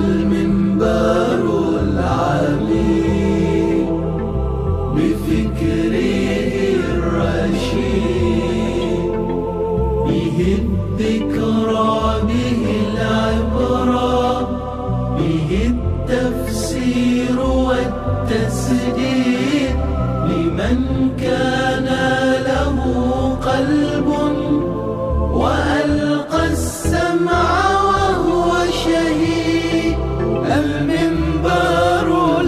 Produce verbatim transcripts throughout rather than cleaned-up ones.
المنبر العميق بفكره الرشيد، به الذكرى به العبرة، به التفسير والتسديد، لمن كان له قلب وألقى السمع وهو شهيد. المنبر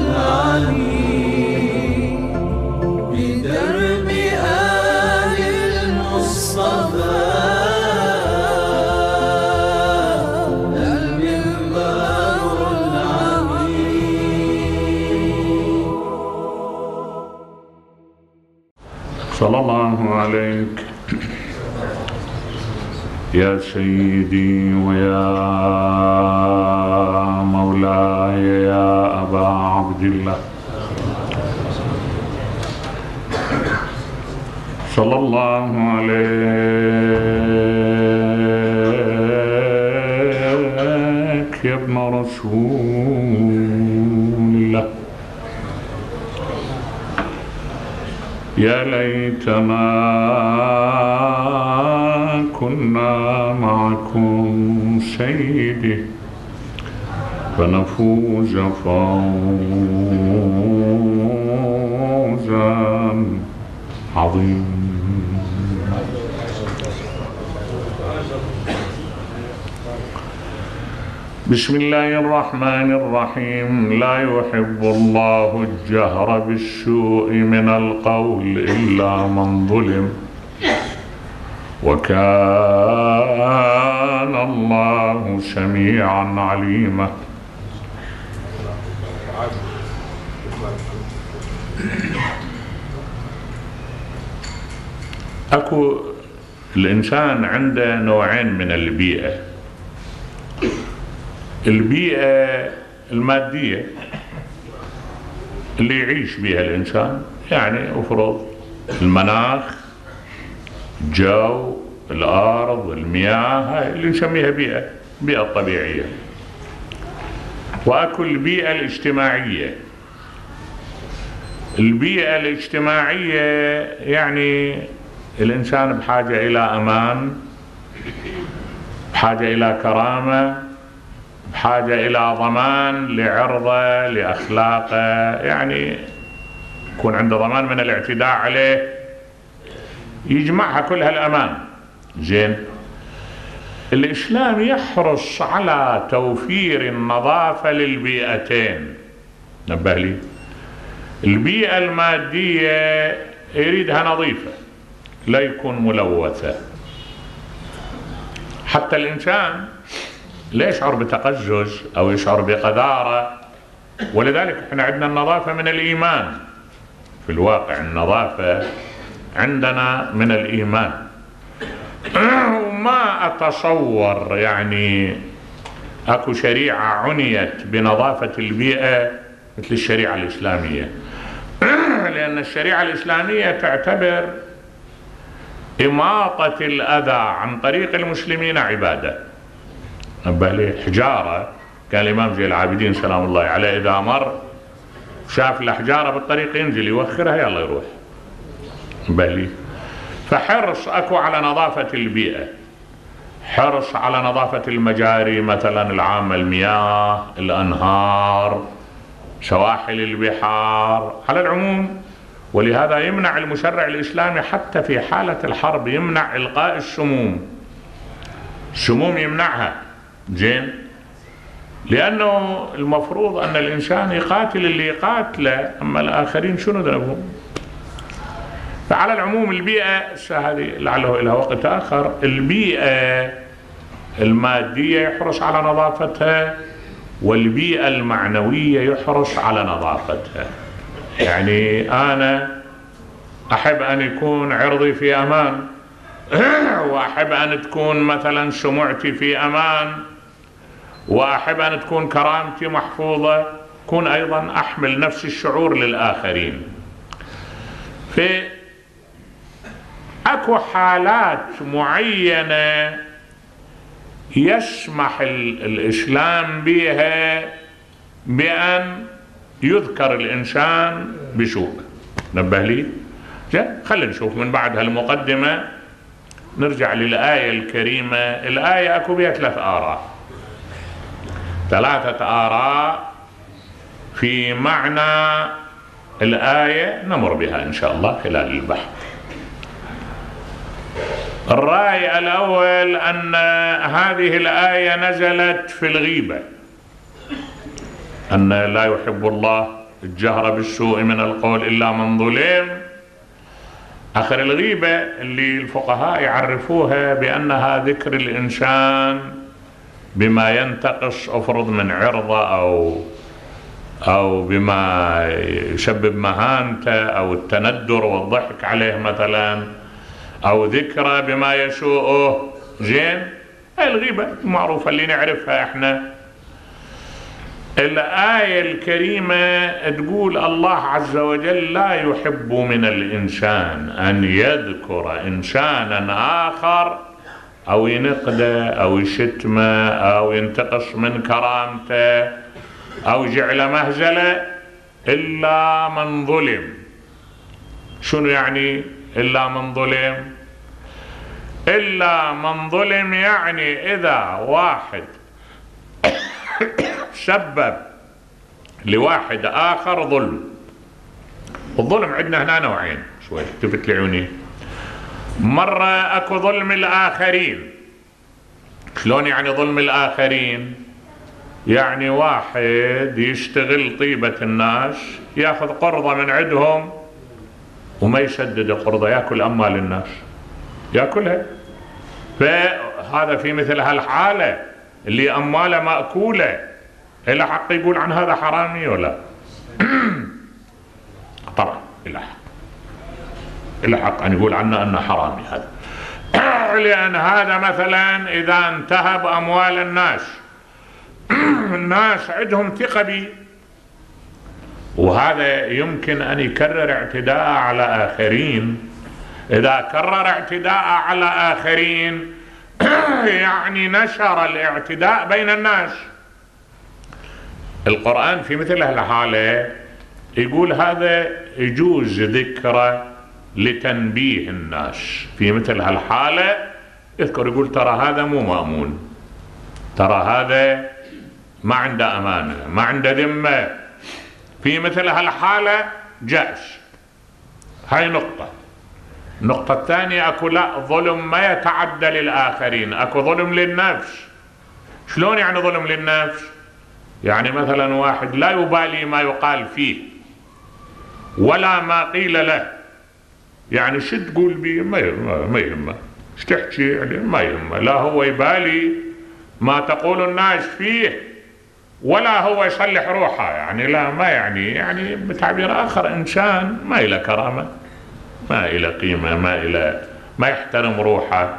العليم بدرب آل المصطفى، المنبر العليم. صلى الله عليك يا سيدي ويا مولاي يا أبا عبد الله، صلى الله عليك يا ابن رسول الله. يا ليتنا كنا معكم سيدي فنفوز فوزا عظيما. بسم الله الرحمن الرحيم. لا يحب الله الجهر بالسوء من القول إلا من ظلم، وكان الله سميعا عليما. اكو الانسان عنده نوعين من البيئة. البيئة المادية اللي يعيش بها الانسان، يعني افرض المناخ، الجو، الارض، المياه، هاي اللي نسميها بيئة، بيئة طبيعية. واكو البيئة الاجتماعية. البيئة الاجتماعية يعني الانسان بحاجة الى امان، بحاجة الى كرامة، بحاجة الى ضمان لعرضه لاخلاقه، يعني يكون عنده ضمان من الاعتداء عليه، يجمعها كلها الامان. زين، الاسلام يحرص على توفير النظافة للبيئتين. نبه لي، البيئة المادية يريدها نظيفة، لا يكون ملوثة. حتى الانسان لا يشعر بتقزز او يشعر بقذارة، ولذلك احنا عندنا النظافة من الايمان. في الواقع النظافة عندنا من الايمان. وما اتصور يعني اكو شريعة عنيت بنظافة البيئة مثل الشريعة الاسلامية. لان الشريعة الاسلامية تعتبر إماطة الأذى عن طريق المسلمين عبادة. نبه لي، حجارة كان الإمام زين العابدين سلام الله عليه إذا مر شاف الحجارة بالطريق ينزل يوخرها يلا يروح. نبه لي، فحرص أكو على نظافة البيئة، حرص على نظافة المجاري مثلا العامة، المياه، الأنهار، سواحل البحار على العموم. ولهذا يمنع المشرع الإسلامي حتى في حالة الحرب، يمنع إلقاء السموم. السموم يمنعها. زين، لأنه المفروض أن الإنسان يقاتل اللي يقاتله، أما الآخرين شنو ذنبهم؟ فعلى العموم البيئة هذه لعله إلى وقت آخر. البيئة المادية يحرص على نظافتها، والبيئة المعنوية يحرص على نظافتها. يعني أنا أحب أن يكون عرضي في أمان، وأحب أن تكون مثلا سمعتي في أمان، وأحب أن تكون كرامتي محفوظة، كون أيضا أحمل نفس الشعور للآخرين. في أكو حالات معينة يسمح الإسلام بها بأن يذكر الإنسان بسوء. نبه لي؟ خلينا نشوف من بعد هالمقدمة نرجع للآية الكريمة. الآية أكو بها ثلاث آراء، ثلاثة آراء في معنى الآية نمر بها إن شاء الله خلال البحث. الرأي الأول أن هذه الآية نزلت في الغيبة، أن لا يحب الله الجهر بالسوء من القول إلا من ظلم. آخر الغيبة اللي الفقهاء يعرفوها بأنها ذكر الإنسان بما ينتقص أفرض من عرضه أو أو بما يسبب مهانته أو التندر والضحك عليه مثلا، أو ذكره بما يسوءه. زين، الغيبة معروفة اللي نعرفها احنا. الآية الكريمة تقول الله عز وجل لا يحب من الإنسان أن يذكر إنسانا آخر أو ينقده أو يشتمه أو ينتقص من كرامته أو جعل مهزلة إلا من ظلم. شنو يعني إلا من ظلم؟ إلا من ظلم يعني إذا واحد سبب لواحد آخر ظلم. الظلم عندنا هنا نوعين، شوي التفت لعيوني. مرة أكو ظلم الآخرين. شلون يعني ظلم الآخرين؟ يعني واحد يشتغل طيبة الناس، ياخذ قرضة من عندهم وما يسدد قرضة، ياكل أموال الناس ياكلها. فهذا في مثل هالحالة اللي أمواله مأكولة، إلا حق يقول عن هذا حرامي ولا؟ طبعا إلا حق، إلا حق أن يقول عنه أنه حرامي هذا. لأن هذا مثلا إذا انتهب أموال الناس، الناس عندهم ثقة بي، وهذا يمكن أن يكرر اعتداء على آخرين. إذا كرر اعتداء على آخرين يعني نشر الاعتداء بين الناس. القرآن في مثل هالحالة يقول هذا يجوز ذكره لتنبيه الناس. في مثل هالحالة يذكر يقول ترى هذا مو مأمون، ترى هذا ما عنده أمانة، ما عنده ذمة. في مثل هالحالة جائز. هاي نقطة. النقطة الثانية أكو لا ظلم ما يتعدى للآخرين، أكو ظلم للنفس. شلون يعني ظلم للنفس؟ يعني مثلا واحد لا يبالي ما يقال فيه ولا ما قيل له، يعني شو تقول بيه ما يهمه، ايش تحكي يعني ما يهمه، لا هو يبالي ما تقول الناس فيه ولا هو يصلح روحه، يعني لا ما يعني يعني بتعبير آخر إنسان ما إلى كرامة، ما إلى قيمة، ما إلى ما يحترم روحه.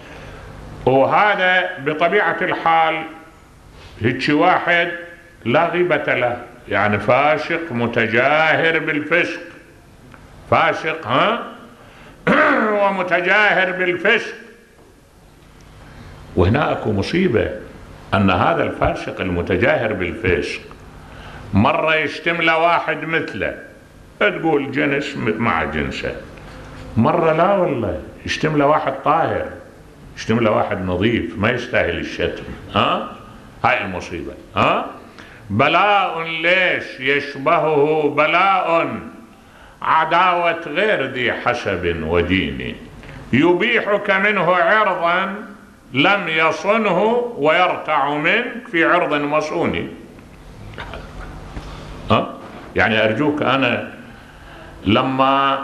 وهذا بطبيعة الحال هيك واحد لا غيبة له، يعني فاسق متجاهر بالفسق، فاسق ها ومتجاهر بالفسق. وهنا اكو مصيبة ان هذا الفاسق المتجاهر بالفسق مرة يشتم له واحد مثله، تقول جنس مع جنسه، مرة لا والله يشتم له واحد طاهر، يشتم له واحد نظيف ما يستاهل الشتم. ها هاي المصيبة. ها بلاء ليش يشبهه بلاء عداوة غير ذي حسب ودين، يبيحك منه عرضا لم يصنه ويرتع منك في عرض مصون. ها يعني أرجوك أنا لما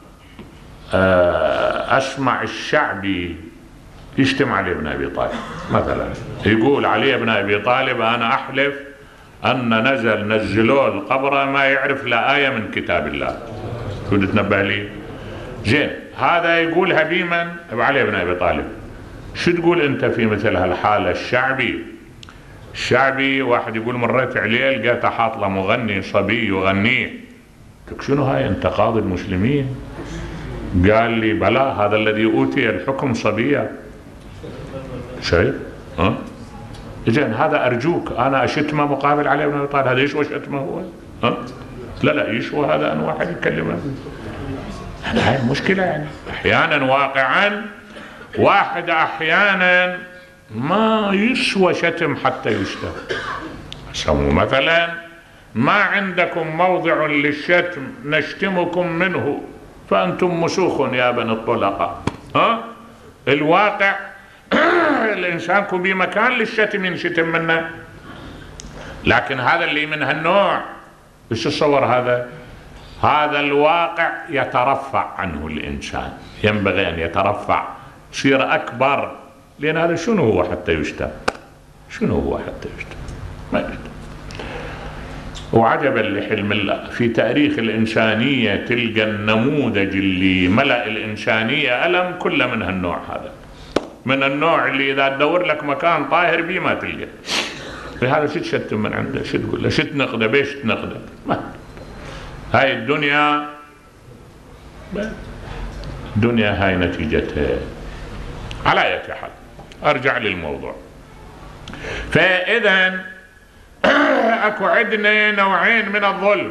أسمع الشعبي يشتم علي بن أبي طالب مثلا، يقول علي بن أبي طالب أنا أحلف أن نزل نزلوه القبر ما يعرف لا آية من كتاب الله. شو تنبه لي؟ زين هذا يقولها بمن؟ علي بن أبي طالب. شو تقول أنت في مثل هالحالة؟ الشعبي الشعبي واحد يقول مريت عليه لقيته حاط له مغني صبي يغنيه، قلت شنو هاي أنت قاضي المسلمين؟ قال لي بلى هذا الذي أوتي الحكم صبيا. شايف ها؟ إذن هذا أرجوك أنا أشتمه مقابل علي بن أبي طالب، هذا يشوى شتمه هو؟ ها؟ لا لا يشوى هذا أن واحد يكلمه. هاي المشكلة يعني أحيانا واقعا واحد أحيانا ما يسوى شتم حتى يشتم. سموا مثلا ما عندكم موضع للشتم نشتمكم منه فأنتم مسوخ يا بني الطلقاء. ها؟ الواقع الإنسان كن بمكان للشتم ينشتم منه، لكن هذا اللي من هالنوع ايش تصور هذا؟ هذا الواقع يترفع عنه الإنسان، ينبغي أن يترفع يصير أكبر، لأن هذا شنو هو حتى يشتم؟ شنو هو حتى يشتم؟ ما يشتم. وعجبا لحلم الله في تاريخ الإنسانية تلقى النموذج اللي ملأ الإنسانية ألم كله من هالنوع هذا، من النوع اللي إذا تدور لك مكان طاهر بيه ما تلقى. لهذا شو تشتم من عنده؟ شو تقول له؟ شو تنقده؟ بيش تنقده؟ ما هاي الدنيا، الدنيا هاي نتيجتها. على أي حال أرجع للموضوع. فإذا أكو عندنا نوعين من الظلم،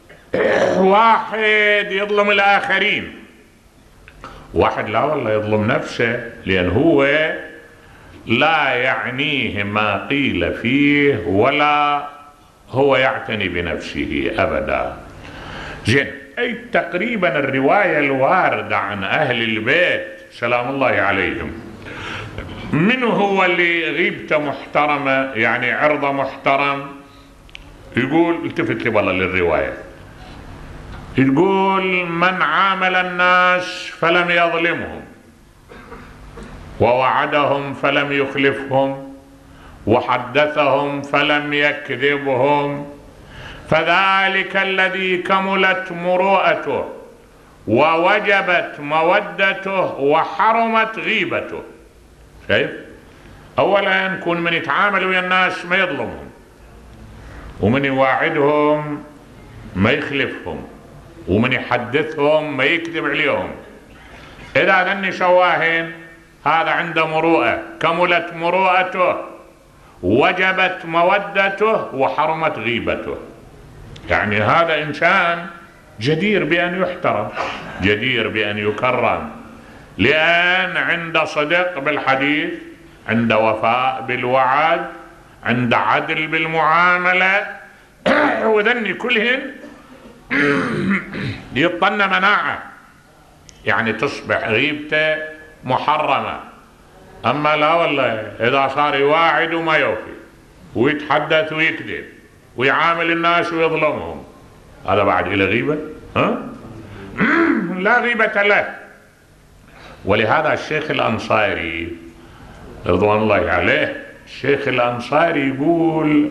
واحد يظلم الآخرين، واحد لا والله يظلم نفسه، لأن هو لا يعنيه ما قيل فيه ولا هو يعتني بنفسه أبدا. زين، أي تقريبا الرواية الواردة عن أهل البيت سلام الله عليهم، من هو اللي غيبته محترمة يعني عرضه محترم؟ يقول التفت لي والله للرواية، يقول من عامل الناس فلم يظلمهم ووعدهم فلم يخلفهم وحدثهم فلم يكذبهم فذلك الذي كملت مروءته ووجبت مودته وحرمت غيبته. شايف؟ اولا يكون من يتعامل ويا الناس ما يظلمهم، ومن يواعدهم ما يخلفهم، ومن يحدثهم ما يكذب عليهم. اذا ذني شواهن هذا عنده مروءة، كملت مروءته وجبت مودته وحرمت غيبته، يعني هذا إنسان جدير بأن يحترم، جدير بأن يكرم، لأن عنده صدق بالحديث، عنده وفاء بالوعد، عنده عدل بالمعاملة، وذني كلهن يطن مناعة، يعني تصبح غيبته محرمة. أما لا والله إذا صار يواعد وما يوفي ويتحدث ويكذب ويعامل الناس ويظلمهم، هذا بعد إلى غيبة؟ ها؟ لا غيبة له. ولهذا الشيخ الأنصاري رضوان الله عليه، الشيخ الأنصاري يقول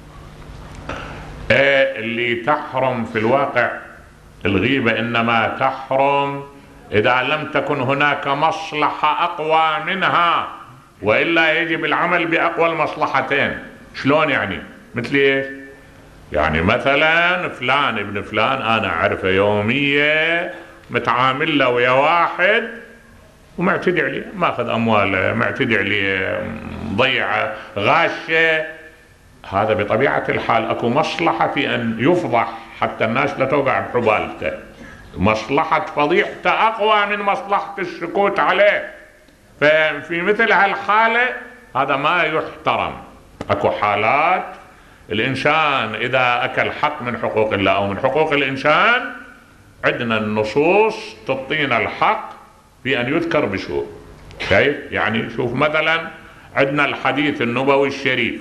إيه اللي تحرم في الواقع الغيبة إنما تحرم إذا لم تكن هناك مصلحة أقوى منها، وإلا يجب العمل بأقوى المصلحتين. شلون يعني؟ مثل إيش؟ يعني مثلا فلان ابن فلان أنا أعرفه يومية متعامل له ويا واحد ومعتدي عليه، ماخذ أمواله، معتدي عليه، مضيعه، غاشه، هذا بطبيعة الحال أكو مصلحة في أن يفضح حتى الناس لا توقع بحبالته، مصلحة فضيحته أقوى من مصلحة السكوت عليه. ففي مثل هالحالة هذا ما يحترم. أكو حالات الإنسان إذا أكل حق من حقوق الله أو من حقوق الإنسان، عندنا النصوص تعطينا الحق في أن يذكر بسوء. شايف؟ يعني شوف مثلا عندنا الحديث النبوي الشريف،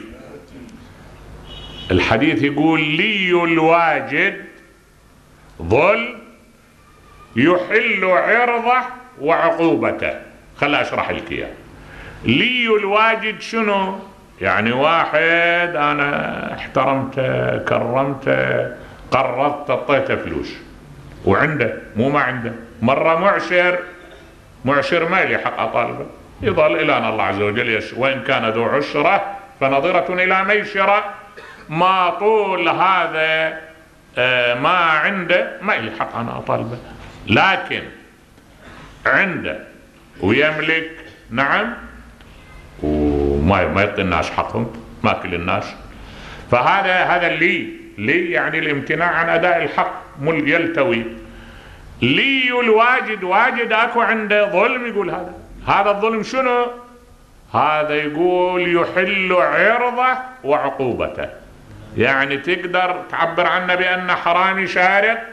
الحديث يقول لي الواجد ظل يحل عرضه وعقوبته. خلنا أشرح لك إياه. لي الواجد شنو؟ يعني واحد أنا احترمته، كرمته، قرضت، اعطيته فلوس وعنده مو ما عنده، مرة معسر، معسر ما لي حق أطالبه، يظل إلى أن الله عز وجل يسر، وإن كان ذو عسرة فنظرة إلى ميسرة، ما طول هذا ما عنده ما لي حق أنا أطالبه، لكن عنده ويملك نعم وما ما يعطي الناس حقهم، ما كل الناس. فهذا هذا اللي لي يعني الامتناع عن أداء الحق مل يلتوي. لي الواجد، واجد أكو عنده ظلم، يقول هذا هذا الظلم شنو؟ هذا يقول يحل عرضه وعقوبته، يعني تقدر تعبر عنه بأن حرامي سارق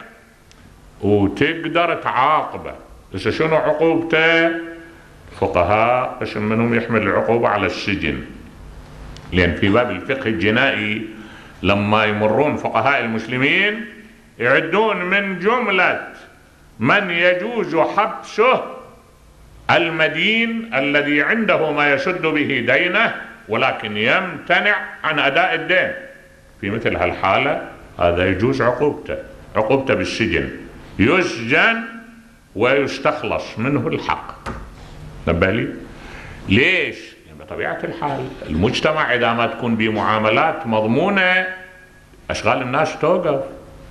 وتقدر تعاقبه. بس شنو عقوبته؟ فقهاء قسم منهم يحمل العقوبة على السجن، لأن في باب الفقه الجنائي لما يمرون فقهاء المسلمين يعدون من جملة من يجوز حبسه المدين الذي عنده ما يسد به دينه ولكن يمتنع عن أداء الدين. في مثل هالحالة هذا يجوز عقوبته، عقوبته بالسجن، يسجن ويستخلص منه الحق. نبه لي ليش؟ يعني بطبيعة الحال المجتمع إذا ما تكون بمعاملات مضمونة أشغال الناس توقف.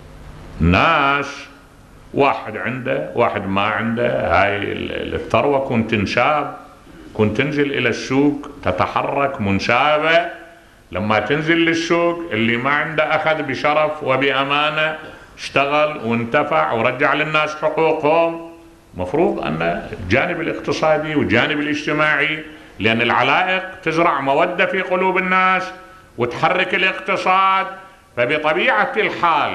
ناس واحد عنده واحد ما عنده، هاي الثروة كنت تنشاب، كنت تنزل إلى السوق تتحرك منشابة، لما تنزل للسوق اللي ما عنده أخذ بشرف وبأمانة، اشتغل وانتفع ورجع للناس حقوقهم. مفروض أن الجانب الاقتصادي والجانب الاجتماعي، لأن العلائق تزرع مودة في قلوب الناس وتحرك الاقتصاد، فبطبيعة الحال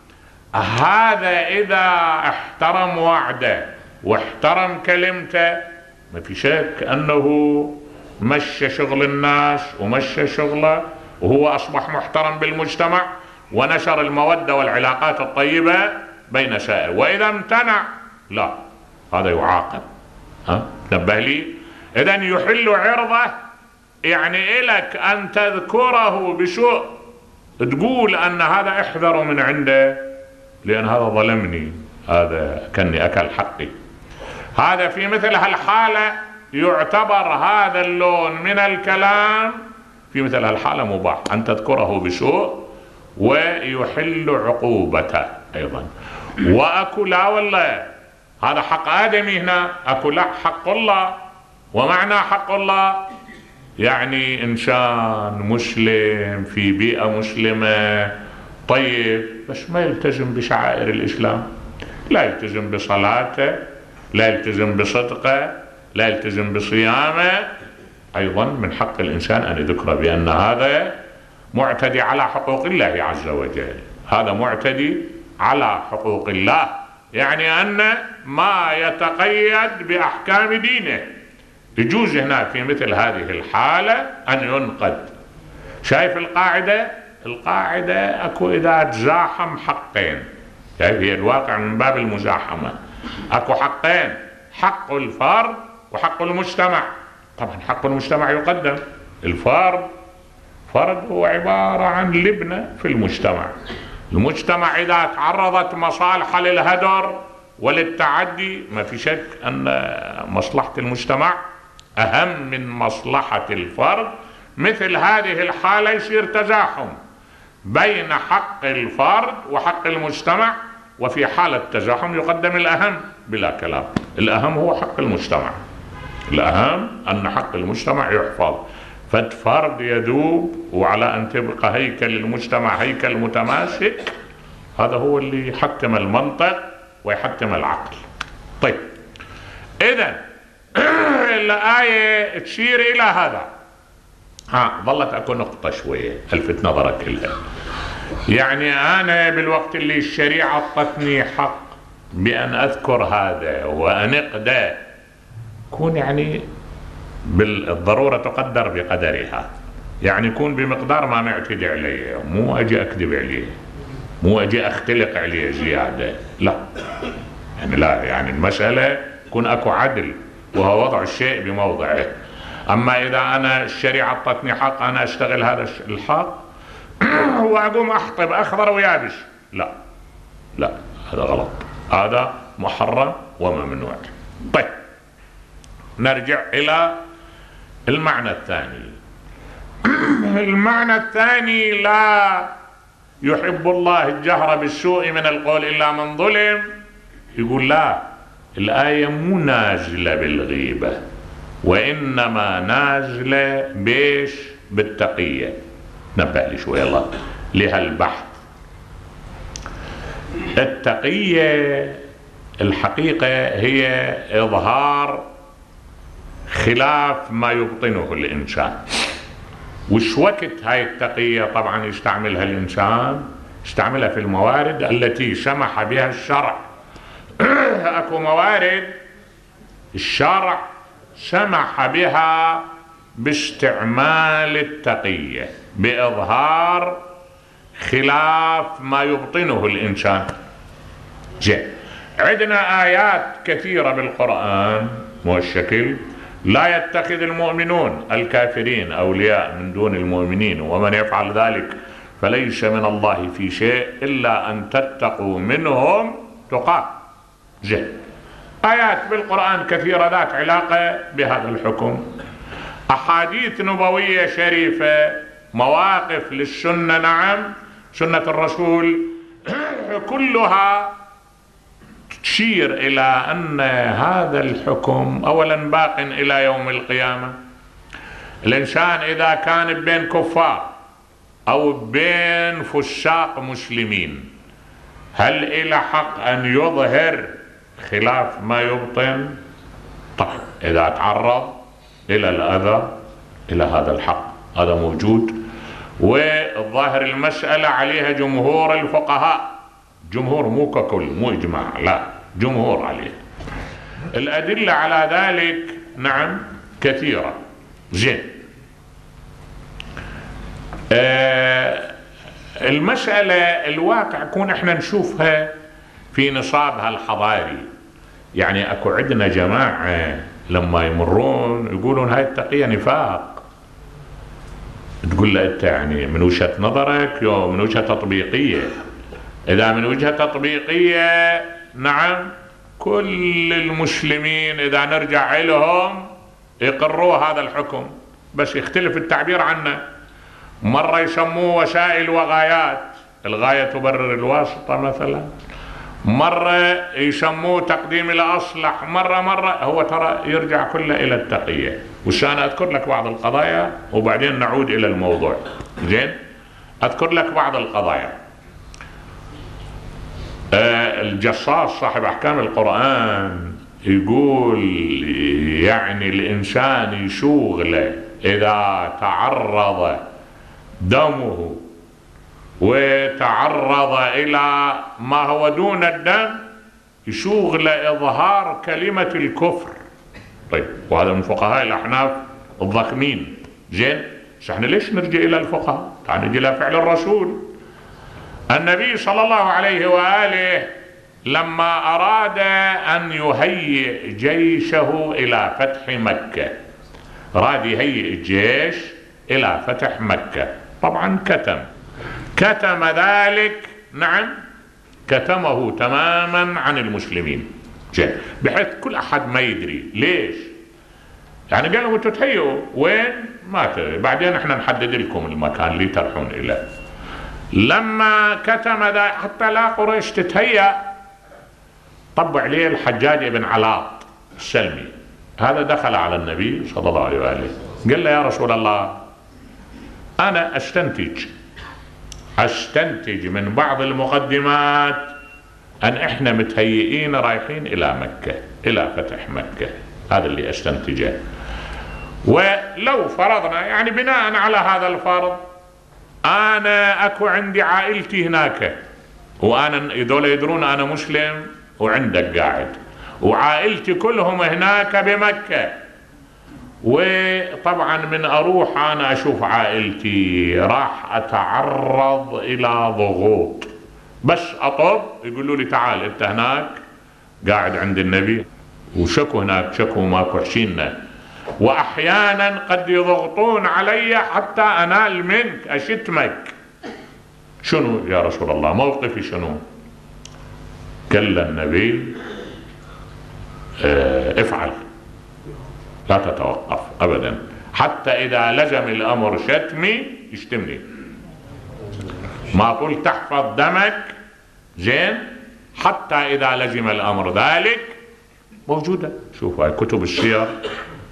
هذا إذا احترم وعده واحترم كلمته ما في شك أنه مشى شغل الناس ومشى شغله، وهو أصبح محترم بالمجتمع ونشر المودة والعلاقات الطيبة بين سائر. وإذا امتنع لا، هذا يعاقب. ها نبه لي. إذن يحل عرضه، يعني إلك أن تذكره بسوء، تقول أن هذا احذروا من عنده لأن هذا ظلمني، هذا كني أكل حقي. هذا في مثل هالحالة يعتبر هذا اللون من الكلام في مثل هالحالة مباح أن تذكره بسوء ويحل عقوبته أيضا. وأكو لا والله هذا حق آدمي، هنا أكو لا حق الله. ومعنى حق الله يعني إنسان مسلم في بيئة مسلمة طيب، بس ما يلتزم بشعائر الإسلام، لا يلتزم بصلاته، لا يلتزم بصدقه، لا يلتزم بصيامه، أيضا من حق الإنسان أن يذكر بأن هذا معتدي على حقوق الله عز وجل، هذا معتدي على حقوق الله، يعني أن ما يتقيد بأحكام دينه. يجوز هنا في مثل هذه الحالة أن ينقد. شايف القاعدة؟ القاعدة أكو إذا تزاحم حقين، يعني هي الواقع من باب المزاحمة، أكو حقين، حق الفرد وحق المجتمع. طبعا حق المجتمع يقدم. الفرد فرد هو عبارة عن لبنة في المجتمع. المجتمع إذا تعرضت مصالح للهدر وللتعدي ما في شك أن مصلحة المجتمع أهم من مصلحة الفرد. مثل هذه الحالة يصير تزاحم بين حق الفرد وحق المجتمع، وفي حالة تزاحم يقدم الأهم بلا كلام. الأهم هو حق المجتمع، الأهم أن حق المجتمع يحفظ، فالفرد يذوب وعلى أن تبقى هيكل المجتمع هيكل متماسك. هذا هو اللي يحتم المنطق ويحتم العقل. طيب إذن الآية تشير إلى هذا. ها ظلت أكو نقطة شوية ألفت نظرك لها، يعني أنا بالوقت اللي الشريعة أعطتني حق بأن أذكر هذا وأن أقدى، كون يعني بالضرورة تقدر بقدرها، يعني يكون بمقدار ما معتدي عليه، مو أجي أكذب عليه، مو أجي أختلق عليه زيادة، لا يعني لا، يعني المسألة يكون أكو عدل وهو وضع الشيء بموضعه. أما إذا أنا الشريعة أعطتني حق أنا أشتغل هذا الحق وأقوم أحطب أخضر ويابس، لا لا، هذا غلط، هذا محرم وممنوع. طيب نرجع إلى المعنى الثاني. المعنى الثاني لا يحب الله الجهر بالسوء من القول إلا من ظلم. يقول لا، الآية مو نازلة بالغيبة وإنما نازلة بيش بالتقية. نبه لي شوي الله لها البحث. التقية الحقيقة هي إظهار خلاف ما يبطنه الإنسان. وش وقت هاي التقية طبعا يستعملها الإنسان؟ يستعملها في الموارد التي سمح بها الشرع. أكو موارد الشرع سمح بها باستعمال التقية بإظهار خلاف ما يبطنه الإنسان. زين، عندنا آيات كثيرة بالقرآن مو الشكل: لا يتخذ المؤمنون الكافرين أولياء من دون المؤمنين ومن يفعل ذلك فليس من الله في شيء إلا أن تتقوا منهم تقاه. زين، آيات بالقرآن كثيرة ذات علاقة بهذا الحكم. أحاديث نبوية شريفة، مواقف للسنة، نعم سنة الرسول كلها تشير إلى أن هذا الحكم أولا باق إلى يوم القيامة. الإنسان إذا كان بين كفار أو بين فساق مسلمين هل إلى حق أن يظهر خلاف ما يبطن؟ طبعا إذا تعرض إلى الأذى إلى هذا الحق هذا موجود، والظاهر المسألة عليها جمهور الفقهاء، جمهور مو ككل مو إجماع، لا جمهور عليه. الأدلة على ذلك نعم كثيرة. زين، آه المسألة الواقع كون احنا نشوفها في نصابها الحضاري. يعني اكو عندنا جماعة لما يمرون يقولون هاي التقية نفاق. تقول له انت يعني من وجهة نظرك يو من وجهة تطبيقية؟ اذا من وجهة تطبيقية نعم كل المسلمين اذا نرجع لهم يقروا هذا الحكم، بس يختلف التعبير عنه. مرة يسموه وسائل وغايات، الغاية تبرر الواسطة مثلا، مرة يسموه تقديم الأصلح، مرة مرة هو ترى يرجع كله إلى التقية. وش أنا أذكر لك بعض القضايا وبعدين نعود إلى الموضوع. زين، أذكر لك بعض القضايا. آه الجصاص صاحب أحكام القرآن يقول يعني الإنسان يشوغله إذا تعرض دمه وتعرض إلى ما هو دون الدم يشوغل إظهار كلمة الكفر. طيب، وهذا من فقهاء الأحناف الضخمين. زين، احنا ليش نرجع إلى الفقهاء؟ تعال نجي إلى فعل الرسول. النبي صلى الله عليه وآله لما أراد أن يهيئ جيشه إلى فتح مكة، أراد يهيئ الجيش إلى فتح مكة، طبعا كتم كتم ذلك، نعم كتمه تماما عن المسلمين، بحيث كل أحد ما يدري. ليش؟ يعني قالوا انتوا تهيئوا وين؟ ما تدري، بعدين احنا نحدد لكم المكان اللي تروحون إليه. لما كتم ذا حتى لا قريش تتهيأ، طبع عليه الحجاج بن علاط السلمي. هذا دخل على النبي صلى الله عليه وآله قال له يا رسول الله أنا أستنتج أستنتج من بعض المقدمات أن إحنا متهيئين رايحين إلى مكة، إلى فتح مكة، هذا اللي أستنتجه. ولو فرضنا يعني بناء على هذا الفرض أنا أكو عندي عائلتي هناك، وأنا هذول يدرون أنا مسلم وعندك قاعد، وعائلتي كلهم هناك بمكة، وطبعا من أروح أنا أشوف عائلتي راح أتعرض إلى ضغوط، بس أطب يقولوا لي تعال أنت هناك قاعد عند النبي، وشكو هناك شكو ماكو حشينا، وأحيانا قد يضغطون علي حتى أنال منك أشتمك. شنو يا رسول الله موقفي شنو؟ قال النبي اه افعل، لا تتوقف أبدا، حتى إذا لزم الأمر شتمي يشتمني، ما قلت تحفظ دمك، زين، حتى إذا لزم الأمر ذلك موجودة. شوف هاي كتب السير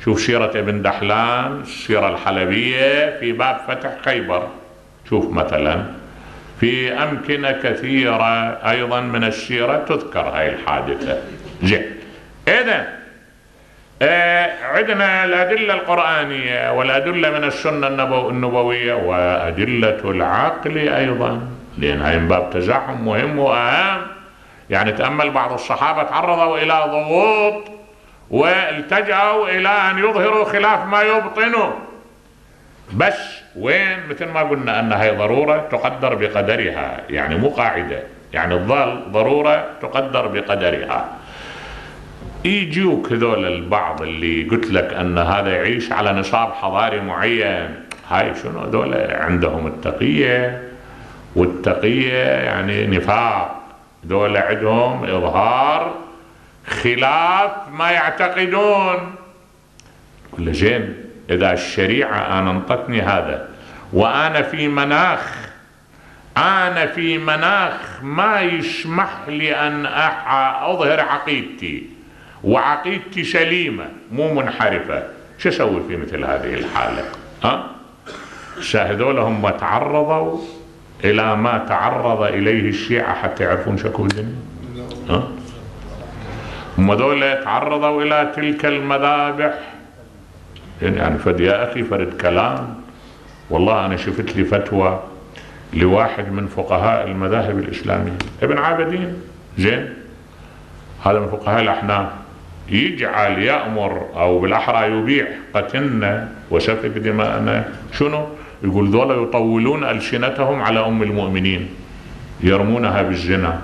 شوف سيرة ابن دحلان السيرة الحلبية في باب فتح خيبر، شوف مثلا في أمكنة كثيرة أيضا من السيرة تذكر هاي الحادثة. زين، إذن آه عندنا الأدلة القرآنية والأدلة من السنة النبوية وأدلة العقل أيضا، لأن هاي من باب تزاحم مهم وأهم. يعني تأمل بعض الصحابة تعرضوا إلى ضغوط والتجأوا إلى أن يظهروا خلاف ما يبطنوا، بس وين مثل ما قلنا أن هي ضرورة تقدر بقدرها، يعني مو قاعدة، يعني الظل ضرورة تقدر بقدرها. يجوك هذول البعض اللي قلت لك أن هذا يعيش على نصاب حضاري معين، هاي شنو هذول عندهم التقية، والتقية يعني نفاق، هذول عندهم إظهار خلاف ما يعتقدون. كل زين، إذا الشريعة أنا انطتني هذا وأنا في مناخ أنا في مناخ ما يسمح لي أن أظهر عقيدتي وعقيدتي سليمة مو منحرفة، شو أسوي في مثل هذه الحالة؟ ها؟ هذول هم تعرضوا إلى ما تعرض إليه الشيعة حتى يعرفون شكو الدنيا. ها؟ هم دول تعرضوا إلى تلك المذابح. يعني فد يا أخي فرد كلام، والله أنا شفت لي فتوى لواحد من فقهاء المذاهب الإسلامية ابن عابدين، زين، هذا من فقهاء الأحناف، يجعل يأمر أو بالأحرى يبيح قتلنا وسفك دماءنا. شنو؟ يقول ذولا يطولون ألسنتهم على أم المؤمنين يرمونها بالزنا.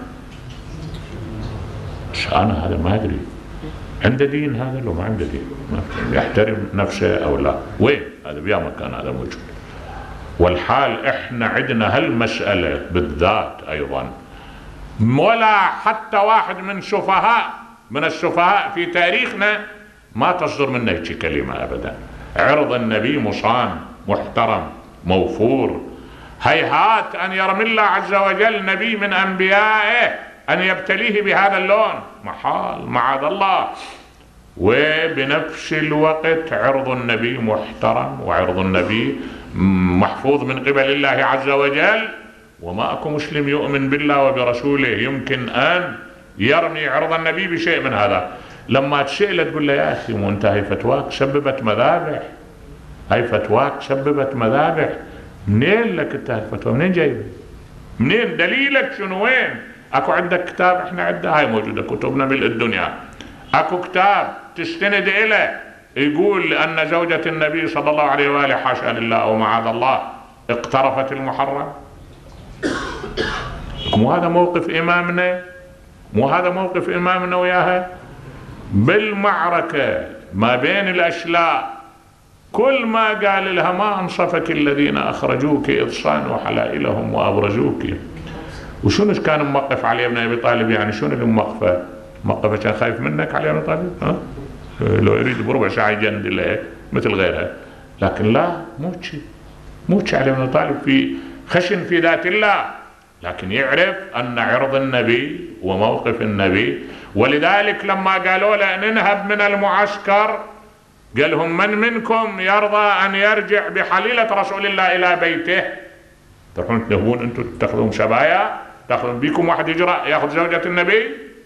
أنا هذا ما أدري عنده دين هذا لو ما عنده دين، يحترم نفسه أو لا، وين هذا بيا مكان هذا موجود. والحال إحنا عندنا هالمسألة بالذات أيضا، ولا حتى واحد من سفهاء من السفهاء في تاريخنا ما تصدر منه هيك كلمة أبدا. عرض النبي مصان محترم موفور، هيهات أن يرمي الله عز وجل نبي من أنبيائه أن يبتليه بهذا اللون، محال معاذ الله. وبنفس الوقت عرض النبي محترم وعرض النبي محفوظ من قبل الله عز وجل، وما أكو مسلم يؤمن بالله وبرسوله يمكن أن يرمي عرض النبي بشيء من هذا. لما تسأل تقول له يا أخي مو أنت هاي فتواك سببت مذابح، هاي فتواك سببت مذابح، منين لك انت هالفتوى؟ منين جايبه؟ منين دليلك؟ شنو وين؟ اكو عندك كتاب؟ احنا عندنا هاي موجوده كتبنا ملء الدنيا، اكو كتاب تستند اليه يقول ان زوجة النبي صلى الله عليه واله حاشا لله او معاذ الله اقترفت المحرم؟ مو هذا موقف امامنا؟ مو هذا موقف امامنا وياها؟ بالمعركة ما بين الاشلاء كل ما قال لها ما انصفك الذين اخرجوك اذ صانوا حلائلهم وابرزوك. وشنو كان موقف علي بن ابي طالب؟ يعني شنو اللي موقفه؟ موقفه كان خايف منك علي بن ابي طالب؟ ها؟ لو يريد بربع ساعه يجند لك مثل غيرها، لكن لا، مو شيء مو شيء. علي بن ابي طالب في خشن في ذات الله، لكن يعرف ان عرض النبي وموقف النبي. ولذلك لما قالوا له ننهب من المعسكر قال لهم من منكم يرضى ان يرجع بحليلة رسول الله الى بيته؟ تروحون تنهبون انتم تاخذون شبايا، تاخذون بيكم واحد يجرأ ياخذ زوجة النبي؟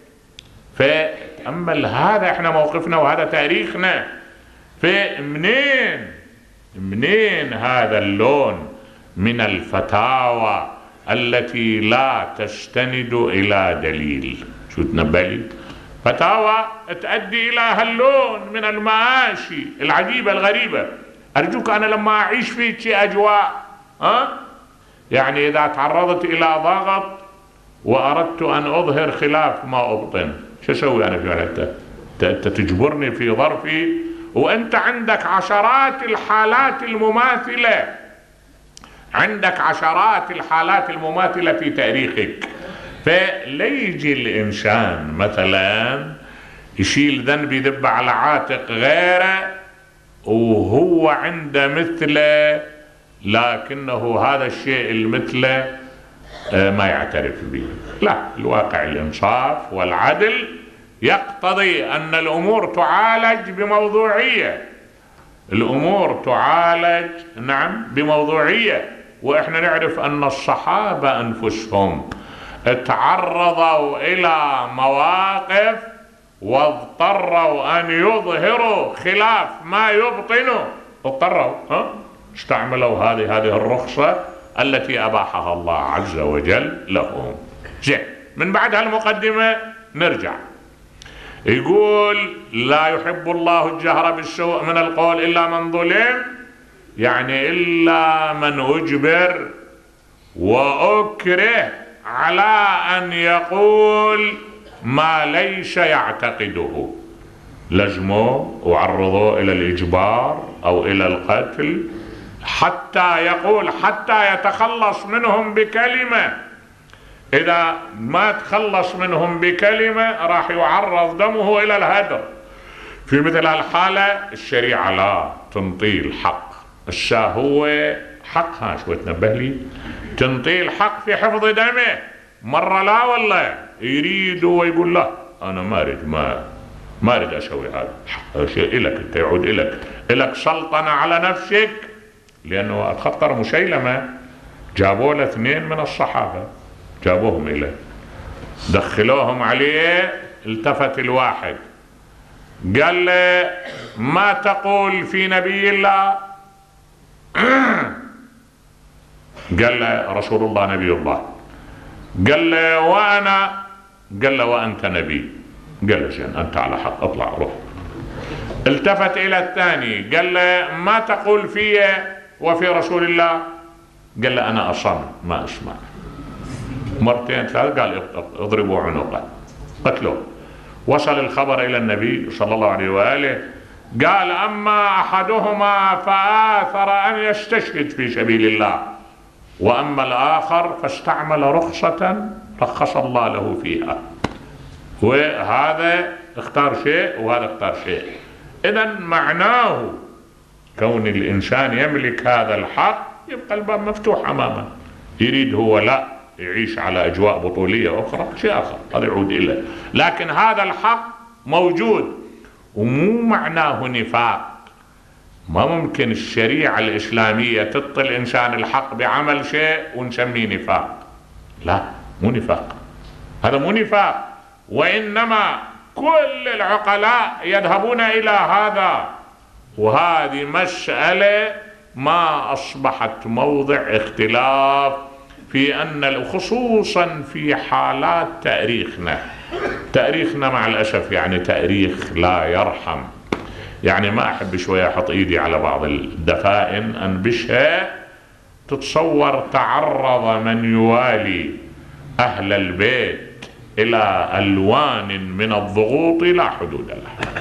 فأمل هذا احنا موقفنا وهذا تاريخنا. فمنين منين هذا اللون من الفتاوى التي لا تستند الى دليل؟ شو تنبالي؟ فتاوى تؤدي الى هاللون من المآشي العجيبة الغريبة. ارجوك انا لما اعيش في شي اجواء، ها يعني اذا تعرضت الى ضغط واردت ان اظهر خلاف ما ابطن، شو اسوي انا في حالته؟ انت تجبرني في ظرفي وانت عندك عشرات الحالات المماثلة، عندك عشرات الحالات المماثلة في تاريخك. فليجي الإنسان مثلا يشيل ذنب يذب على عاتق غيره وهو عنده مثله، لكنه هذا الشيء المثله ما يعترف به. لا، الواقع الإنصاف والعدل يقتضي أن الأمور تعالج بموضوعية، الأمور تعالج نعم بموضوعية. وإحنا نعرف أن الصحابة أنفسهم تعرضوا إلى مواقف واضطروا أن يظهروا خلاف ما يبطنوا، اضطروا ها؟ استعملوا هذه هذه الرخصة التي أباحها الله عز وجل لهم. زين، من بعد هالمقدمة نرجع. يقول لا يحب الله الجهر بالسوء من القول إلا من ظلم، يعني إلا من أجبر وأكره على أن يقول ما ليس يعتقده، لزموا وعرضوا إلى الإجبار أو إلى القتل حتى يقول، حتى يتخلص منهم بكلمة. إذا ما تخلص منهم بكلمة راح يعرض دمه إلى الهدر. في مثل هالحالة الشريعة لا تنطي الحق. الشاه هو حق، ها شوي تنبه لي، تنطي الحق في حفظ دمه. مرة لا والله يريد ويقول لا أنا ما أريد، ما ما أريد أسوي هذا، شيء إلك أنت، يعود إلك، إلك سلطنة على نفسك. لأنه أتخطر مسيلمة جابوا له اثنين من الصحابة، جابوهم إليه دخلوهم عليه، التفت الواحد قال له ما تقول في نبي الله؟ قال له رسول الله نبي الله. قال له وأنا؟ قال له وأنت نبي. قال له زين أنت على حق، اطلع روح. التفت إلى الثاني قال له ما تقول في وفي رسول الله؟ قال له أنا أصم ما أسمع. مرتين ثلاث قال اضربوا عنقه، قتلوه. وصل الخبر إلى النبي صلى الله عليه وآله، قال أما أحدهما فآثر أن يستشهد في سبيل الله، وأما الآخر فاستعمل رخصة رخص الله له فيها. وهذا اختار شيء وهذا اختار شيء. إذن معناه كون الإنسان يملك هذا الحق يبقى الباب مفتوح أمامه. يريد هو لا يعيش على أجواء بطولية أخرى شيء آخر، هذا يعود إليه. لكن هذا الحق موجود، ومو معناه نفاق. ما ممكن الشريعة الإسلامية تعطي الإنسان الحق بعمل شيء ونسميه نفاق. لا، مو نفاق، هذا مو نفاق. وإنما كل العقلاء يذهبون إلى هذا. وهذه مسألة ما أصبحت موضع اختلاف في أن، خصوصا في حالات تاريخنا. تاريخنا مع الأسف يعني تاريخ لا يرحم. يعني ما أحب شوية أحط إيدي على بعض الدفائن أنبشها. تتصور تعرض من يوالي أهل البيت إلى ألوان من الضغوط لا حدود لها.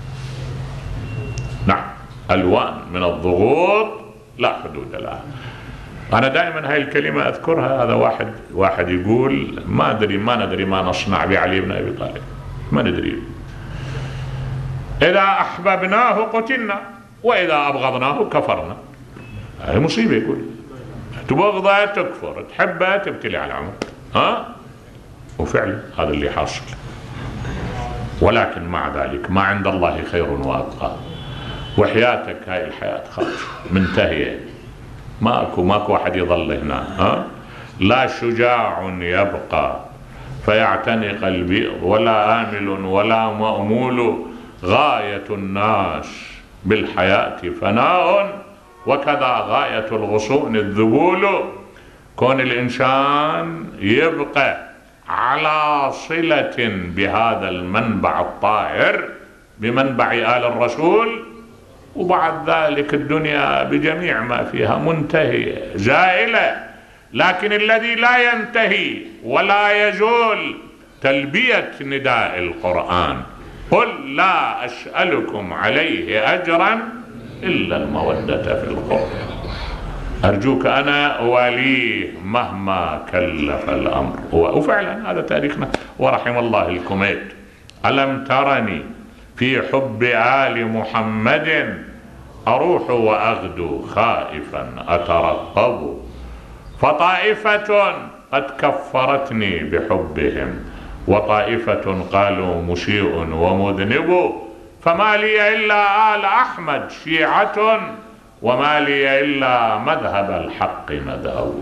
نعم، ألوان من الضغوط لا حدود لها. أنا دائما هاي الكلمة أذكرها. هذا واحد واحد يقول ما أدري ما ندري ما نصنع بعلي بن أبي طالب، ما ندري. إذا أحببناه قتلنا وإذا أبغضناه كفرنا. هاي مصيبة. يقول تبغضه تكفر، تحبه تبتلي على عمرك. ها؟ وفعلا هذا اللي حاصل. ولكن مع ذلك ما عند الله خير وأبقى. وحياتك هاي الحياة خلاص منتهية، ماكو ماكو واحد يظل هنا. ها؟ لا شجاع يبقى فيعتنق البئر ولا آمل ولا مأمول، غاية الناس بالحياة فناء وكذا غاية الغصون الذبول. كون الإنسان يبقى على صلة بهذا المنبع الطاهر، بمنبع آل الرسول، وبعد ذلك الدنيا بجميع ما فيها منتهية زائلة. لكن الذي لا ينتهي ولا يزول تلبية نداء القرآن: قل لا أسألكم عليه أجرا إلا المودة في القرب. أرجوك أنا أواليه مهما كلف الأمر. وفعلا هذا تاريخنا. ورحم الله الكوميت: ألم ترني في حب آل محمد أروح وأغدو خائفا أترقب، فطائفة قد كفرتني بحبهم وطائفة قالوا مسيء ومذنب، فما لي إلا آل أحمد شيعة وما لي إلا مذهب الحق مذهب.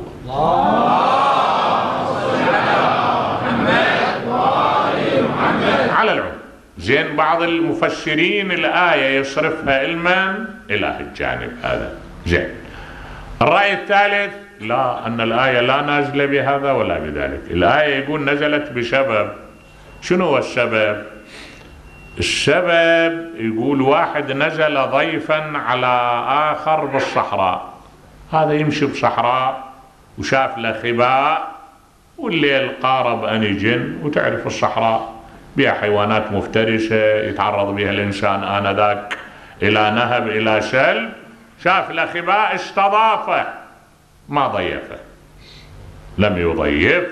على العموم زين، بعض المفسرين الآية يصرفها علما إلى الجانب هذا. زين، الرأي الثالث لا، أن الآية لا نازلة بهذا ولا بذلك. الآية يقول نزلت بسبب. شنو هو السبب؟ السبب يقول واحد نزل ضيفا على آخر بالصحراء، هذا يمشي بصحراء وشاف له خباء والليل قارب أني جن، وتعرف الصحراء بها حيوانات مفترسة يتعرض بها الإنسان آنذاك إلى نهب إلى سلب، شاف له خباء استضافه ما ضيفه، لم يضيف،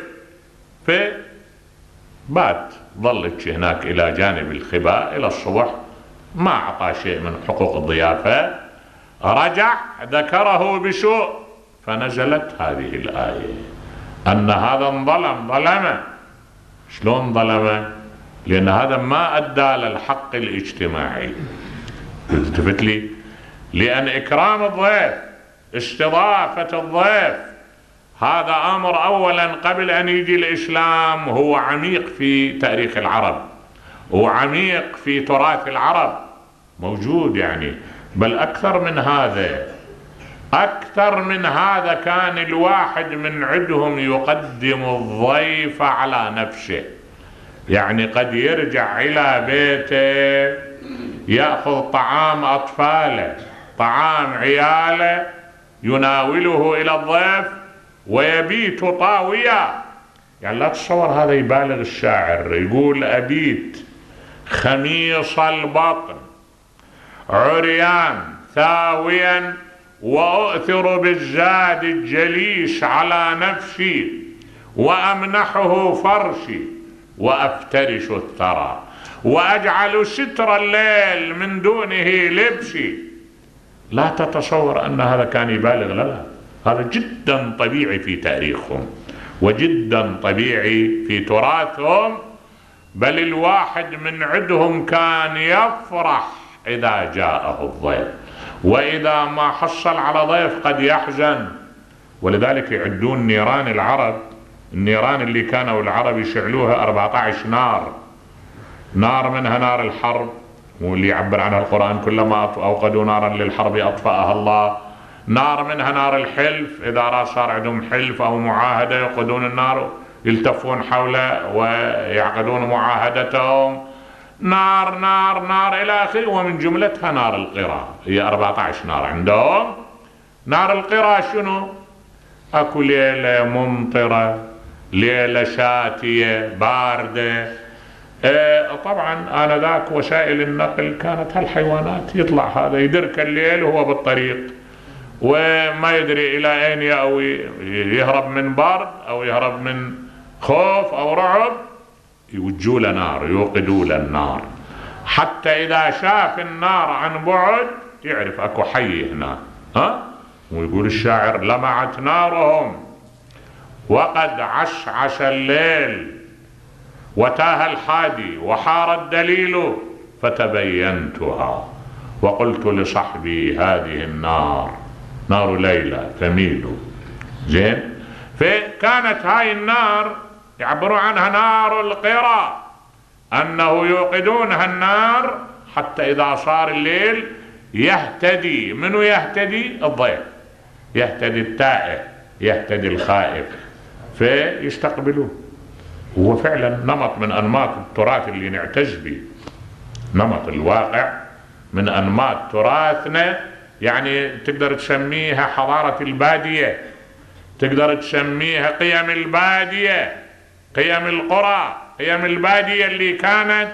فبات ظلت هناك إلى جانب الخباء إلى الصبح، ما أعطى شيء من حقوق الضيافة، رجع ذكره بسوء، فنزلت هذه الآية أن هذا انظلم ظلمه. شلون ظلمه؟ لأن هذا ما أدى للحق الاجتماعي. التفت لي، لأن إكرام الضيف، استضافة الضيف، هذا أمر أولا قبل أن يجي الإسلام هو عميق في تاريخ العرب، وعميق في تراث العرب، موجود يعني. بل أكثر من هذا، أكثر من هذا، كان الواحد من عندهم يقدم الضيف على نفسه، يعني قد يرجع إلى بيته يأخذ طعام أطفاله، طعام عياله، يناوله إلى الضيف ويبيت طاويا. يعني لا تتصور، هذا يبالغ الشاعر، يقول أبيت خميص البطن عريان ثاويا وأؤثر بالزاد الجليس على نفسي وأمنحه فرشي وأفترش الثرى وأجعل ستر الليل من دونه لبسي. لا تتصور أن هذا كان يبالغ، لا لا، هذا جدا طبيعي في تاريخهم وجدا طبيعي في تراثهم. بل الواحد من عندهم كان يفرح إذا جاءه الضيف، وإذا ما حصل على ضيف قد يحزن. ولذلك يعدون نيران العرب، النيران اللي كانوا العرب يشعلوها أربعة عشر نار، نار منها نار الحرب، واللي يعبر عنها القرآن كلما أوقدوا نارا للحرب أطفأها الله. نار منها نار الحلف، إذا صار عندهم حلف أو معاهدة يوقدون النار، يلتفون حوله ويعقدون معاهدتهم. نار نار نار إلى آخره، ومن جملتها نار القرى، هي أربعة عشر نار عندهم. نار القرى شنو؟ أكو ليلة ممطرة، ليلة شاتية باردة. اه طبعا آنذاك وسائل النقل كانت هالحيوانات، يطلع هذا يدرك الليل وهو بالطريق وما يدري إلى أين يأوي، يهرب من برد أو يهرب من خوف أو رعب، يوجوا له نار، يوقدوا له النار، حتى إذا شاف النار عن بعد يعرف أكو حي هنا. ها؟ ويقول الشاعر لمعت نارهم وقد عشعش الليل وتاه الحادي وحار الدليل فتبينتها وقلت لصحبي هذه النار نار ليلى تميل. زين، فكانت هاي النار يعبروا عنها نار القرى، أنه يوقدونها النار حتى إذا صار الليل يهتدي. منو يهتدي؟ الضيف، يهتدي التائه، يهتدي الخائف، فيستقبلوه. هو فعلا نمط من أنماط التراث اللي نعتز به، نمط الواقع من أنماط تراثنا. يعني تقدر تسميها حضارة البادية، تقدر تسميها قيم البادية، قيم القرى، قيم البادية اللي كانت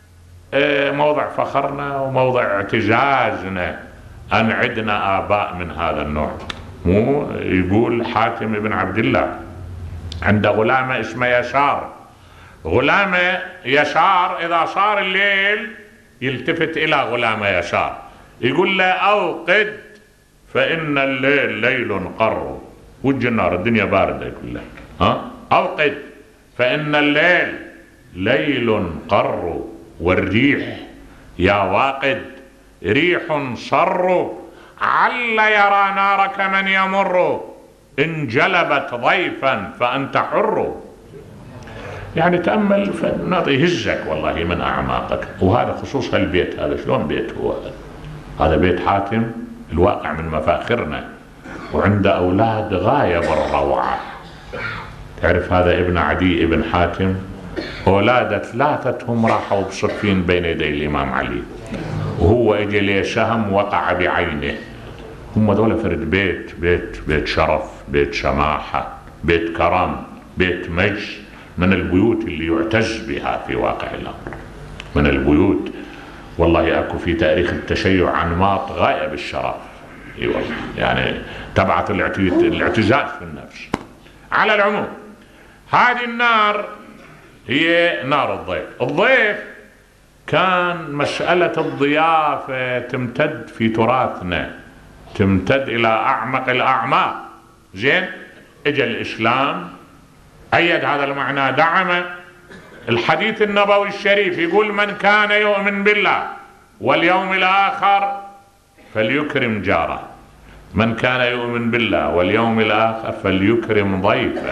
موضع فخرنا وموضع اعتزازنا أن عندنا آباء من هذا النوع. مو يقول حاتم بن عبد الله عنده غلامة اسمه يسار، غلامة يسار إذا صار الليل يلتفت إلى غلامة يسار يقول له أوقد فإن الليل ليل قر. وجه النار، الدنيا باردة، يقول له ها أوقد فإن الليل ليل قر والريح يا واقد ريح صر عل يرى نارك من يمر، إن جلبت ضيفا فأنت حر. يعني تأمل يهزك والله من أعماقك. وهذا خصوص هالبيت هذا. شلون بيت هو هذا؟ هذا بيت حاتم الواقع من مفاخرنا، وعنده أولاد غاية بالروعة. تعرف هذا ابن عدي ابن حاتم، أولاده ثلاثتهم راحوا بصفين بين يدي الإمام علي، وهو اجى ليه سهم وقع بعينه. هم دول فرد بيت بيت بيت شرف، بيت سماحة، بيت كرم، بيت مجد، من البيوت اللي يعتز بها في واقع الأمر، من البيوت. والله أكو في تاريخ التشيع أنماط غاية بالشرف، اي والله، يعني تبعت الاعتزاز في النفس. على العموم هذه النار هي نار الضيف. الضيف كان مسألة الضيافة تمتد في تراثنا، تمتد إلى أعمق الأعماق. زين، اجى الإسلام أيد هذا المعنى، دعم الحديث النبوي الشريف، يقول من كان يؤمن بالله واليوم الآخر فليكرم جاره، من كان يؤمن بالله واليوم الآخر فليكرم ضيفه.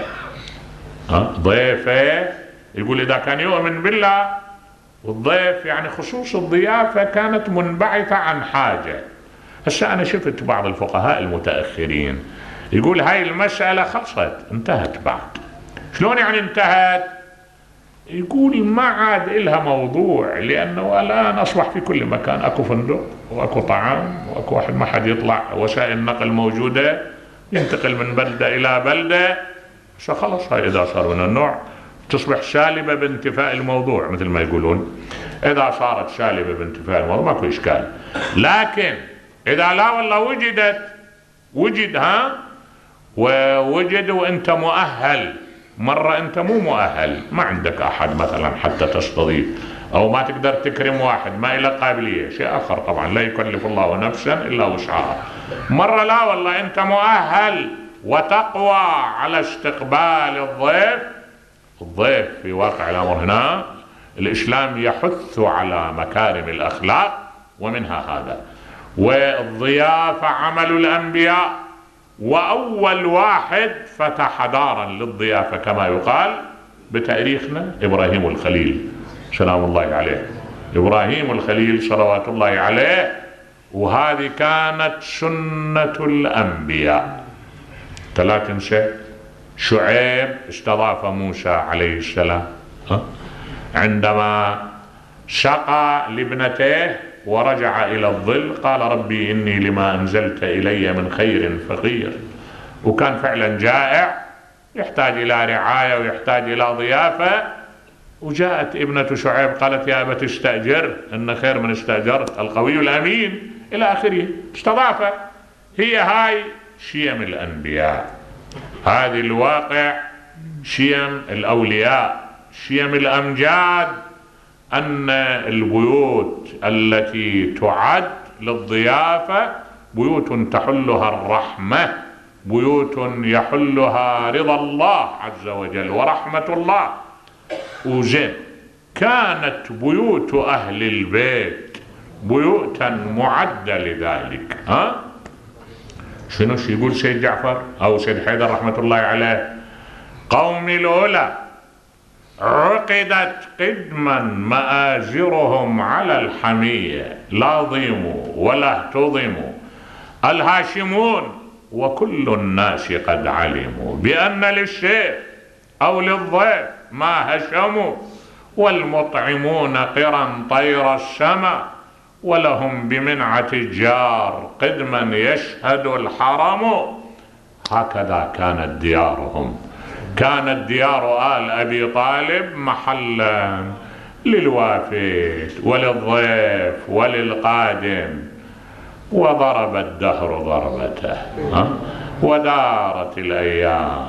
ضيفه يقول إذا كان يؤمن بالله، والضيف يعني خصوص الضيافة كانت منبعثة عن حاجة. هسه أنا شفت بعض الفقهاء المتأخرين يقول هاي المسألة خلصت انتهت بعد. شلون يعني انتهت؟ يقول ما عاد إلها موضوع، لأنه الآن أصبح في كل مكان أكو فندق وأكو طعام وأكو واحد ما حد يطلع، وسائل النقل موجودة، ينتقل من بلدة إلى بلدة. فخلص هاي إذا صار من النوع تصبح سالبة بانتفاء الموضوع مثل ما يقولون. إذا صارت سالبة بانتفاء الموضوع ماكو إشكال. لكن إذا لا والله وجدت وجد ها ووجد وأنت مؤهل، مرة أنت مو مؤهل، ما عندك أحد مثلا حتى تستضيف، أو ما تقدر تكرم واحد، ما إلى قابلية، شيء آخر طبعا، لا يكلف الله نفسا إلا وسعها. مرة لا والله أنت مؤهل وتقوى على استقبال الضيف. الضيف في واقع الأمر هنا الإسلام يحث على مكارم الأخلاق، ومنها هذا. والضيافة عمل الأنبياء، وأول واحد فتح دارا للضيافة كما يقال بتاريخنا إبراهيم الخليل سلام الله عليه. إبراهيم الخليل صلوات الله عليه، وهذه كانت سنة الأنبياء. لا تنسى شعيب استضاف موسى عليه السلام عندما سقى لابنته ورجع إلى الظل، قال ربي إني لما أنزلت إلي من خير فقير. وكان فعلا جائع، يحتاج إلى رعاية ويحتاج إلى ضيافة. وجاءت ابنة شعيب قالت يا أبت استأجر إن خير من استأجرت القوي الأمين إلى آخره. استضافة. هي هاي شيم الأنبياء، هذه الواقع شيم الأولياء، شيم الأمجاد، أن البيوت التي تعد للضيافة بيوت تحلها الرحمة، بيوت يحلها رضا الله عز وجل ورحمة الله. وزين كانت بيوت أهل البيت بيوتا معدة لذلك. ها شنو يقول سيد جعفر أو سيد حيدر رحمة الله عليه؟ قوم الأولى عقدت قدما مآزرهم على الحمية، لا ضيموا ولا اهتضموا الهاشمون، وكل الناس قد علموا بأن للشيخ أو للضيف ما هشموا، والمطعمون قرا طير السماء، ولهم بمنعة الجار قدما يشهد الحرم. هكذا كانت ديارهم. كانت ديار آل أبي طالب محلا للوافد وللضيف وللقادم. وضرب الدهر ضربته ودارت الأيام،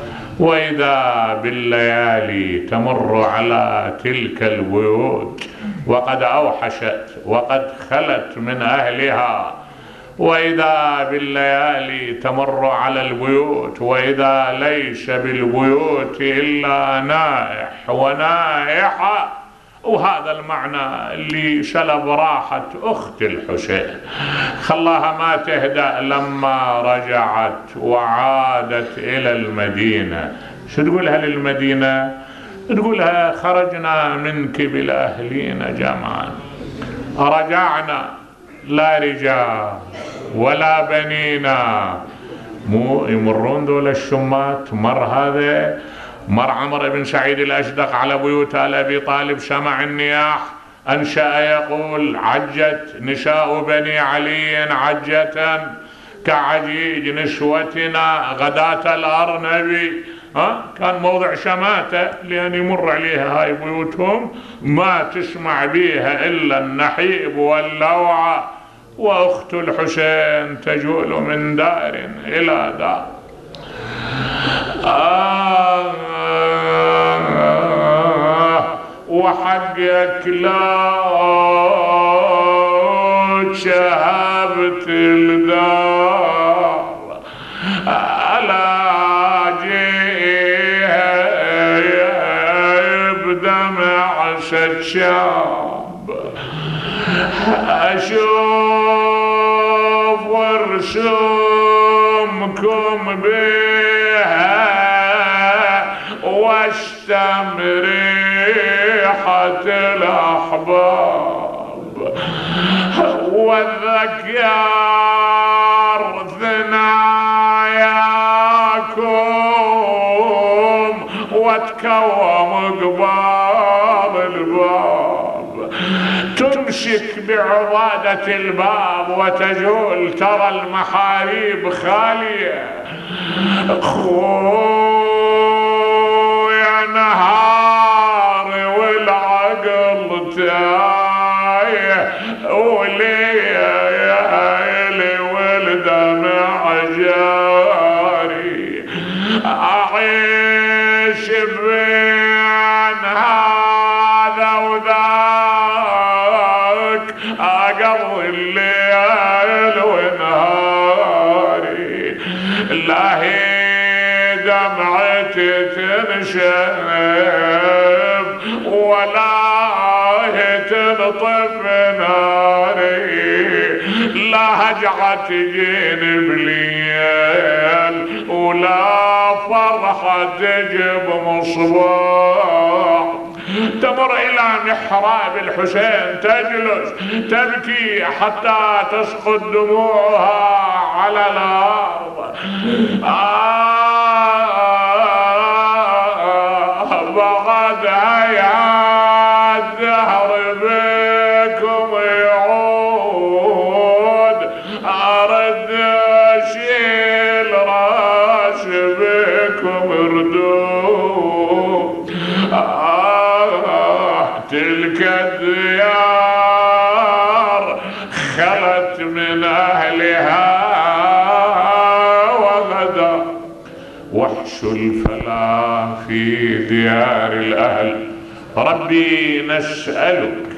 وإذا بالليالي تمر على تلك البيوت وقد أوحشت وقد خلت من أهلها، وإذا بالليالي تمر على البيوت وإذا ليس بالبيوت إلا نائح ونائحة، وهذا المعنى اللي سلب راحة أخت الحسين، خلاها ما تهدأ لما رجعت وعادت إلى المدينة. شو تقولها للمدينة؟ تقولها خرجنا منك بالأهلين جمعا، رجعنا لا رجال ولا بنينا. مو يمرون دول الشمات، مر هذا مر عمرو بن سعيد الأشدق على بيوت آل أبي طالب، سمع النياح، أنشأ يقول: عجت نساء بني علي عجة كعجيج نسوتنا غداة الأرنب. ها كان موضع شماتة، لأن يمر عليها هاي بيوتهم ما تسمع بيها إلا النحيب واللوعة، وأخت الحسين تجول من دار إلى دار. آه وحقك لا شهبت الدار، ألا بدمع شاب أشوف ورسومكم بها واشتم ريحة الأحباب والذكيار ثناياكم وتكوم قبال الباب، تمسك بعضادة الباب وتجول ترى المحاريب خالية. خويا نهاري والعقل تايه وليالي والدمع جاري، أعيش بين هذا وذاك أقضي الليل ونهاري، لا هي دمعتي تنشب ولا هي تنطف ناري، لا هجعة تجيني بليل ولا فرحة تجيب مصباح. تمر إلى محراب الحسين تجلس تبكي حتى تسقط دموعها على الأرض. آه بعدها يا الدهر بكم يعود، أرد أشيل راس بكم ردود. تلك الديار خلت من أهلها وغدا، وحش الفلا في ديار الأهل. ربي نسألك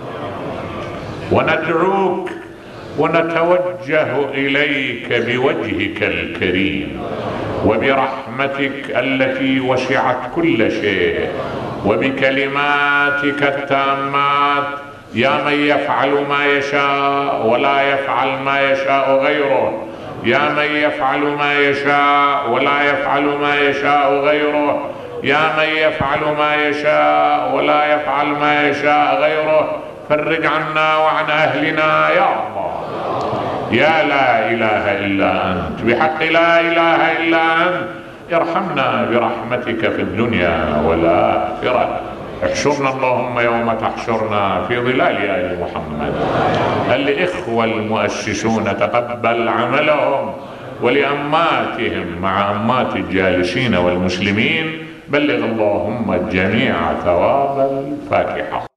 وندعوك ونتوجه إليك بوجهك الكريم وبرحمتك التي وسعت كل شيء وبكلماتك التامات، يا من يفعل ما يشاء ولا يفعل ما يشاء غيره، يا من يفعل ما يشاء ولا يفعل ما يشاء غيره، يا من يفعل ما يشاء ولا يفعل ما يشاء غيره. فرج عنا وعن أهلنا يا الله، يا لا إله إلا أنت، بحق لا إله إلا أنت. ارحمنا برحمتك في الدنيا والآخرة. احشرنا اللهم يوم تحشرنا في ظلال آل محمد. الإخوة المؤسسون تقبل عملهم، ولأماتهم مع أمات الجالسين والمسلمين بلغ اللهم الجميع ثواب الفاتحة.